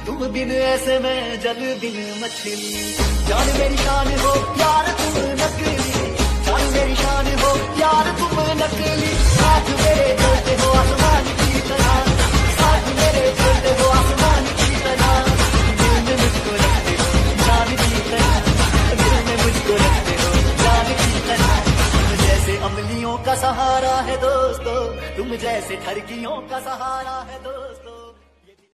तुम बिन ऐसे में जल बिन मछली। जान मेरी शान हो प्यार तुम नकली, जान मेरी शान हो प्यार तुम नकली। साथ मेरे चलते हो आसमान की तरह, साथ मेरे चलते हो आसमान की तरह। दिल में मुझको रखते हो जान की तरह, दिल में मुझको रखते हो जान की तरह। तुम जैसे अमलियों का सहारा है दोस्तों, तुम जैसे ठरकियों का सहारा है दोस्तों।